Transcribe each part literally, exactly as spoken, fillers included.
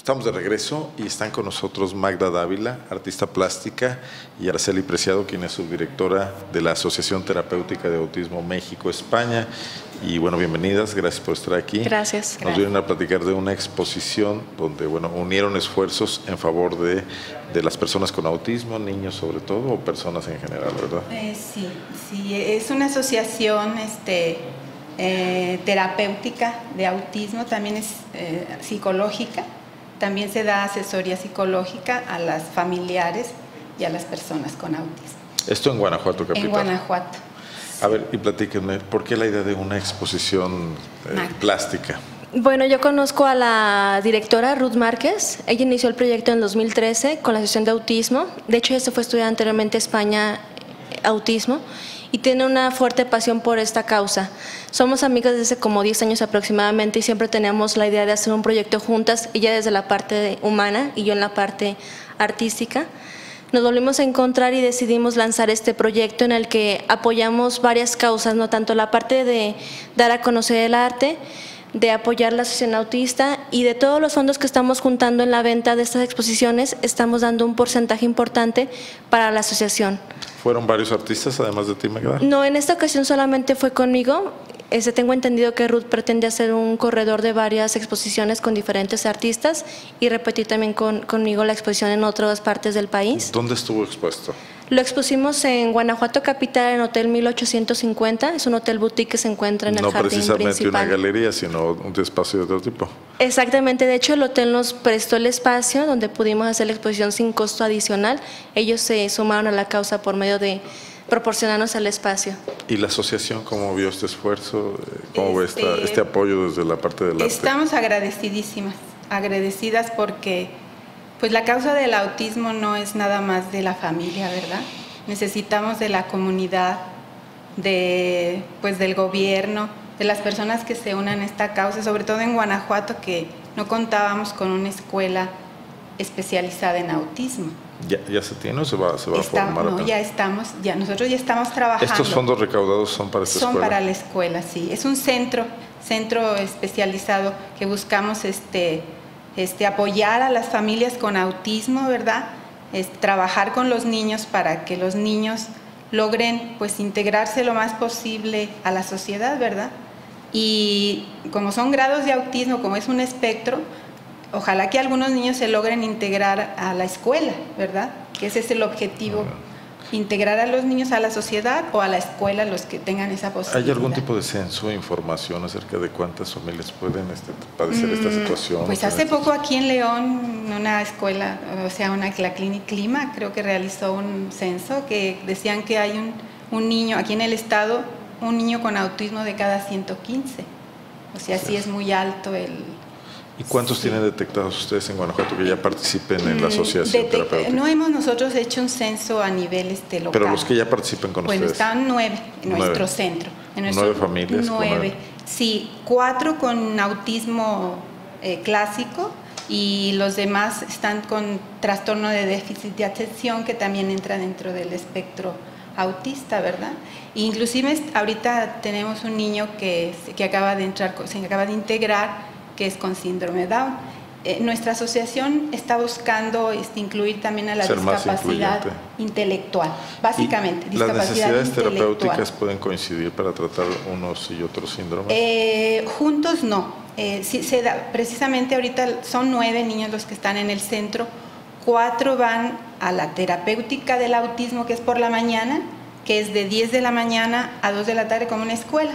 Estamos de regreso y están con nosotros Magda Dávila, artista plástica, y Araceli Preciado, quien es subdirectora de la Asociación Terapéutica de Autismo México-España. Y bueno, bienvenidas, gracias por estar aquí. Gracias. Nos gracias. vienen a platicar de una exposición donde, bueno, unieron esfuerzos en favor de, de las personas con autismo, niños sobre todo, o personas en general, ¿verdad? Eh, sí, sí, es una asociación este, eh, terapéutica de autismo, también es eh, psicológica, también se da asesoría psicológica a las familiares y a las personas con autismo. Esto en Guanajuato, capital. En Guanajuato. A ver, y platíquenme, ¿por qué la idea de una exposición eh, plástica? Bueno, yo conozco a la directora Ruth Márquez. Ella inició el proyecto en dos mil trece con la Asociación de Autismo. De hecho, ella se fue a estudiar anteriormente a España autismo y tiene una fuerte pasión por esta causa. Somos amigas desde hace como diez años aproximadamente y siempre teníamos la idea de hacer un proyecto juntas, ella desde la parte humana y yo en la parte artística. Nos volvimos a encontrar y decidimos lanzar este proyecto en el que apoyamos varias causas, no tanto la parte de dar a conocer el arte, de apoyar la asociación autista y de todos los fondos que estamos juntando en la venta de estas exposiciones, estamos dando un porcentaje importante para la asociación. ¿Fueron varios artistas además de ti, Magda? No, en esta ocasión solamente fue conmigo. Este, tengo entendido que Ruth pretende hacer un corredor de varias exposiciones con diferentes artistas y repetir también con, conmigo la exposición en otras partes del país. ¿Dónde estuvo expuesto? Lo expusimos en Guanajuato Capital, en Hotel mil ochocientos cincuenta, es un hotel boutique que se encuentra en el No jardín precisamente principal. una galería, sino un espacio de otro tipo. Exactamente, de hecho el hotel nos prestó el espacio donde pudimos hacer la exposición sin costo adicional. Ellos se sumaron a la causa por medio de proporcionarnos el espacio. ¿Y la asociación cómo vio este esfuerzo? ¿Cómo Este, ve esta, este apoyo desde la parte del arte? Estamos agradecidísimas, agradecidas porque pues la causa del autismo no es nada más de la familia, ¿verdad? Necesitamos de la comunidad, de, pues del gobierno, de las personas que se unan a esta causa, sobre todo en Guanajuato, que no contábamos con una escuela especializada en autismo. ¿Ya, ya se tiene o se va, se va Está, a formar? no, apenas? ya estamos, ya nosotros ya estamos trabajando. ¿Estos fondos recaudados son para esta Son escuela? para la escuela, sí. Es un centro, centro especializado que buscamos este, este, apoyar a las familias con autismo, ¿verdad? Es, trabajar con los niños para que los niños logren pues integrarse lo más posible a la sociedad, ¿verdad? Y como son grados de autismo, como es un espectro, ojalá que algunos niños se logren integrar a la escuela, ¿verdad? Que ese es el objetivo, integrar a los niños a la sociedad o a la escuela los que tengan esa posibilidad. ¿Hay algún tipo de censo, información acerca de cuántas familias pueden este, padecer mm, esta situación? Pues hace poco aquí en León, una escuela, o sea, una, la Clínica Clima, creo que realizó un censo que decían que hay un, un niño, aquí en el estado, un niño con autismo de cada ciento quince. O sea, sí, sí es muy alto el... ¿Y cuántos sí. tienen detectados ustedes en Guanajuato que ya participen en la Mm, asociación Detec terapéutica? No hemos nosotros hecho un censo a nivel este, local. Pero los que ya participen con bueno, ustedes. Bueno, están nueve en nueve. nuestro centro. En nuestro, nueve familias. Nueve. Sí, cuatro con autismo eh, clásico y los demás están con trastorno de déficit de atención que también entra dentro del espectro autista, ¿verdad? Inclusive ahorita tenemos un niño que, que acaba de entrar, se acaba de integrar, que es con síndrome Down. Eh, nuestra asociación está buscando este, incluir también a la Ser discapacidad intelectual, básicamente. ¿Y las necesidades terapéuticas pueden coincidir para tratar unos y otros síndromes? Eh, juntos no. Eh, sí, se da, precisamente ahorita son nueve niños los que están en el centro, cuatro van a la terapéutica del autismo, que es por la mañana, que es de diez de la mañana a dos de la tarde como una escuela.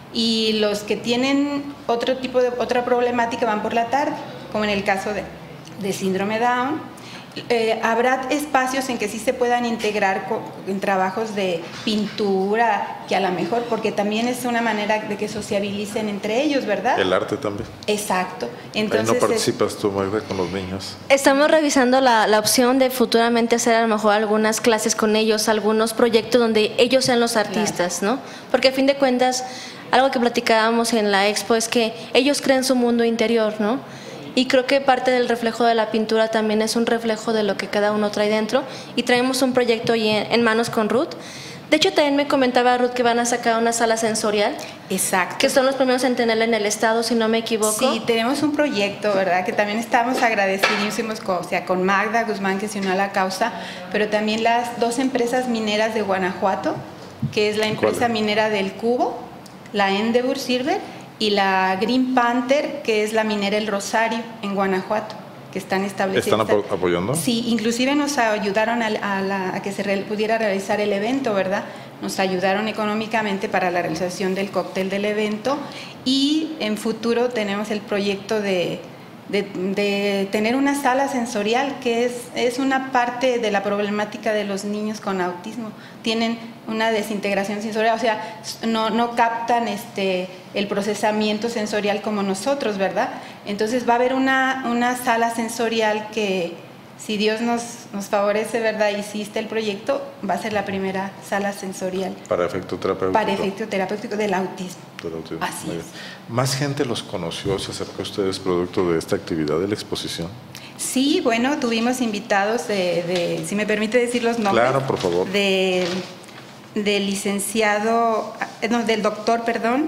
Y los que tienen otro tipo de otra problemática van por la tarde, como en el caso de, de síndrome Down. Eh, habrá espacios en que sí se puedan integrar con, en trabajos de pintura, que a lo mejor, porque también es una manera de que sociabilicen entre ellos, ¿verdad? El arte también. Exacto. Entonces, ahí no participas tú, Magda, con los niños. Estamos revisando la, la opción de futuramente hacer a lo mejor algunas clases con ellos, algunos proyectos donde ellos sean los artistas, claro. ¿no? Porque a fin de cuentas, algo que platicábamos en la expo es que ellos crean su mundo interior, ¿no? Y creo que parte del reflejo de la pintura también es un reflejo de lo que cada uno trae dentro. Y traemos un proyecto ahí en, en manos con Ruth, De hecho, también me comentaba Ruth que van a sacar una sala sensorial. Exacto. Que son los primeros en tenerla en el estado, si no me equivoco. Sí, tenemos un proyecto, ¿verdad? Que también estamos agradecidos, con, o sea, con Magda Guzmán, que se unió a la causa, pero también las dos empresas mineras de Guanajuato, que es la empresa minera del Cubo, la Endeavour Silver, y la Green Panther, que es la minera El Rosario, en Guanajuato, que están establecidas. ¿Están apoyando? Sí, inclusive nos ayudaron a, a, la, a que se re, pudiera realizar el evento, ¿verdad? Nos ayudaron económicamente para la realización del cóctel del evento, y en futuro tenemos el proyecto de, de, de tener una sala sensorial, que es, es una parte de la problemática de los niños con autismo. Tienen una desintegración sensorial, o sea, no, no captan este, el procesamiento sensorial como nosotros, ¿verdad? Entonces va a haber una, una sala sensorial que, si Dios nos, nos favorece, ¿verdad?, y hiciste el proyecto, va a ser la primera sala sensorial. Para efecto terapéutico. Para efecto terapéutico del autismo. Del autismo. Así Muy es. bien. ¿Más gente los conoció, se acercó a ustedes producto de esta actividad de la exposición? Sí, bueno, tuvimos invitados de, de si me permite decir los nombres. Claro, por favor. De, del licenciado, no, del doctor, perdón,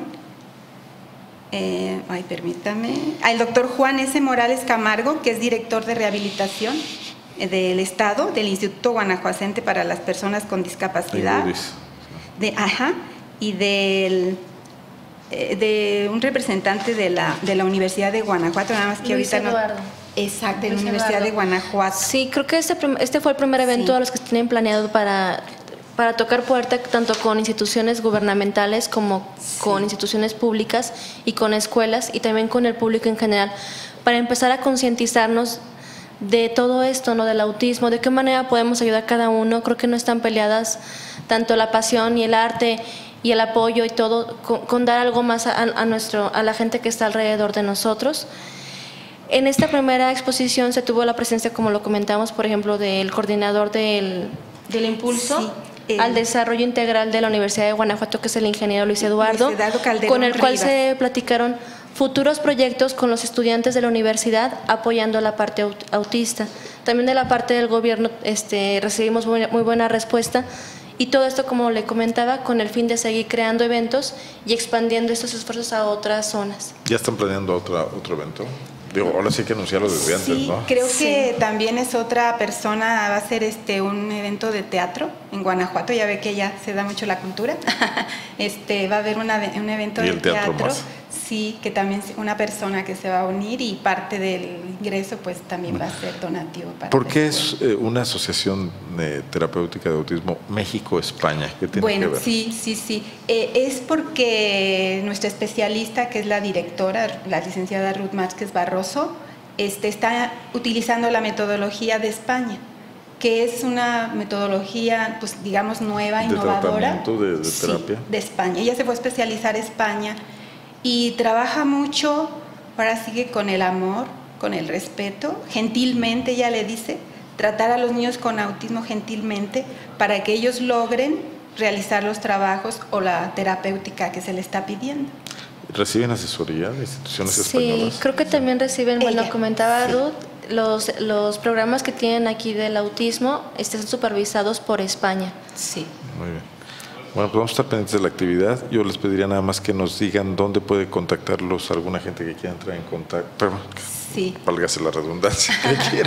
eh, ay, permítame, al doctor Juan S. Morales Camargo, que es director de rehabilitación del Estado, del Instituto Guanajuacense para las Personas con Discapacidad. De, ajá, y del, eh, de un representante de la, de la Universidad de Guanajuato, nada más que Luis ahorita Eduardo. no. Exacto, de la Luis Universidad Eduardo. de Guanajuato. Sí, creo que este, este fue el primer evento Sí. a los que tienen planeado para, para tocar puerta tanto con instituciones gubernamentales como Sí. con instituciones públicas y con escuelas, y también con el público en general, para empezar a concientizarnos de todo esto, ¿no?, del autismo, de qué manera podemos ayudar a cada uno. Creo que no están peleadas tanto la pasión y el arte y el apoyo y todo, con, con dar algo más a, a, nuestro, a la gente que está alrededor de nosotros. En esta primera exposición se tuvo la presencia, como lo comentamos, por ejemplo, del coordinador del, del Impulso Sí, el, al Desarrollo Integral de la Universidad de Guanajuato, que es el ingeniero Luis Eduardo, Luis Eduardo Calderón con el cual Rivas. se platicaron futuros proyectos con los estudiantes de la universidad apoyando la parte autista. También de la parte del gobierno este, recibimos muy, muy buena respuesta, y todo esto, como le comentaba, con el fin de seguir creando eventos y expandiendo estos esfuerzos a otras zonas. ¿Ya están planeando otra, otro evento? Digo, ahora sí hay que anunciarlo desde antes, Sí, ¿no? creo Sí. que también es otra persona, va a ser este un evento de teatro en Guanajuato, ya ve que ya se da mucho la cultura. este va a haber una, un evento Y de el teatro teatro, más. sí, que también es una persona que se va a unir, y parte del ingreso pues también va a ser donativo para ¿Por la qué escuela. es eh, una asociación eh, terapéutica de autismo México-España? ¿Qué tiene Bueno, que ver? sí, sí, sí. Eh, es porque nuestra especialista, que es la directora, la licenciada Ruth Márquez Barroso, este, está utilizando la metodología de España, que es una metodología, pues digamos, nueva, ¿De innovadora. tratamiento, de, de Sí, terapia? de España. Ella se fue a especializar a España y trabaja mucho, ahora sigue con el amor, con el respeto, gentilmente, ella le dice, tratar a los niños con autismo gentilmente para que ellos logren realizar los trabajos o la terapéutica que se le está pidiendo. ¿Reciben asesoría de instituciones Sí, españolas? creo que también reciben, bueno, Ella, comentaba sí. Ruth, los, los programas que tienen aquí del autismo están supervisados por España. Sí. Muy bien. Bueno, pues vamos a estar pendientes de la actividad. Yo les pediría nada más que nos digan dónde puede contactarlos alguna gente que quiera entrar en contacto. Perdón, Sí. válgase la redundancia, que quiera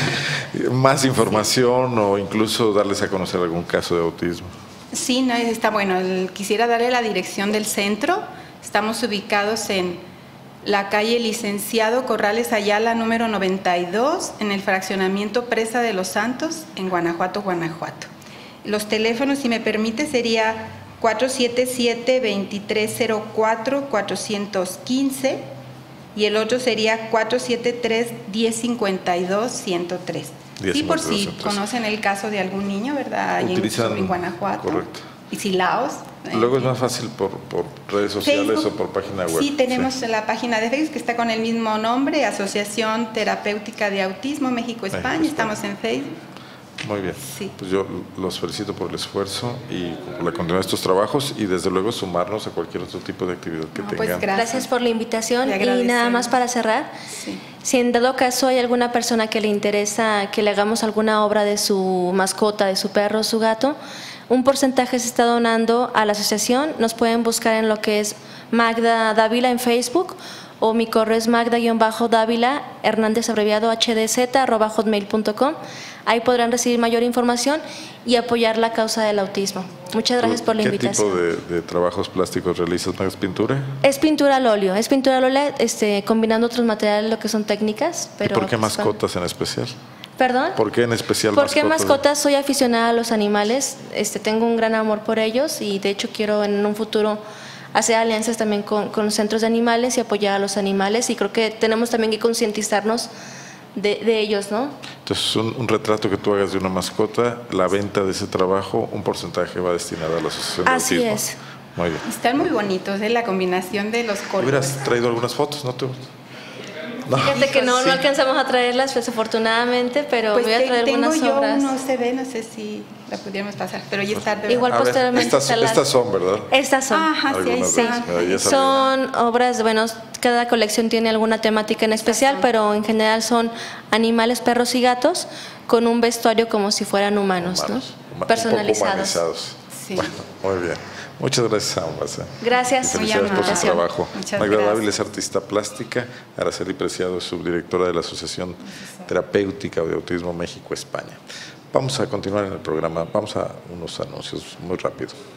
más información o incluso darles a conocer algún caso de autismo. Sí, no, está bueno. El- quisiera darle la dirección del centro. Estamos ubicados en la calle Licenciado Corrales Ayala, número noventa y dos, en el fraccionamiento Presa de los Santos, en Guanajuato, Guanajuato. Los teléfonos, si me permite, sería cuatro siete siete, dos tres cero cuatro, cuatro uno cinco y el otro sería cuatro siete tres, uno cero cinco dos, uno cero tres. Sí, por si ciento tres. conocen el caso de algún niño, ¿verdad? Ahí en- Utilizan- en Guanajuato. correcto. Y Silaos. Luego es eh, más fácil por, por redes sociales Facebook. o por página web. Sí, tenemos la página de Facebook que está con el mismo nombre, Asociación Terapéutica de Autismo México-España. México-España. Estamos en Facebook. Muy bien. Sí. Pues yo los felicito por el esfuerzo y por la continuidad de estos trabajos y desde luego sumarnos a cualquier otro tipo de actividad que No, pues, tengan. gracias. Gracias por la invitación, Le y nada agradecemos. más para cerrar. Sí. Si en dado caso hay alguna persona que le interesa que le hagamos alguna obra de su mascota, de su perro o su gato, Un porcentaje se está donando a la asociación. Nos pueden buscar en lo que es Magda Dávila en Facebook, o mi correo es magda-dávila hernández abreviado hdz arroba hotmail punto com. Ahí podrán recibir mayor información y apoyar la causa del autismo. Muchas gracias por la ¿Qué invitación. tipo de, de trabajos plásticos realizas? ¿Más pintura? Es pintura al óleo, es pintura al óleo este, combinando otros materiales, lo que son técnicas. Pero, ¿Y por qué pues, mascotas en especial? ¿Perdón? ¿Por qué en especial ¿Por mascotas? qué mascotas? Soy aficionada a los animales, este, tengo un gran amor por ellos y de hecho quiero en un futuro hacer alianzas también con, con los centros de animales y apoyar a los animales, y creo que tenemos también que concientizarnos de, de ellos, ¿no? Entonces, un, un retrato que tú hagas de una mascota, la venta de ese trabajo, un porcentaje va destinado a la Asociación de Así Autismo. es. Muy bien. Están muy bonitos, ¿eh? La combinación de los colores. ¿Hubieras traído algunas fotos? ¿No te No. Fíjate que no, Sí. no alcanzamos a traerlas, desafortunadamente, pero Pues voy a te- traer tengo algunas yo obras. un U S B, no sé si la pudiéramos pasar, pero ya está. de- Igual A ver, posteriormente estas, está la- estas son, ¿verdad? Estas son. Ajá, sí, ahí Algunas de está. ellas, mira, ya salieron. Son obras, bueno, cada colección tiene alguna temática en especial, pero en general son animales, perros y gatos con un vestuario como si fueran humanos, Humanos, ¿no? un poco Personalizados. humanizados. Sí. Bueno, muy bien. Muchas gracias, ambas. ¿eh? Gracias. Y felicidades Muy por su amable. trabajo. Muchas Magda gracias. Dávila es artista plástica, Araceli Preciado es subdirectora de la Asociación Terapéutica de Autismo México-España. Vamos a continuar en el programa, vamos a unos anuncios muy rápido.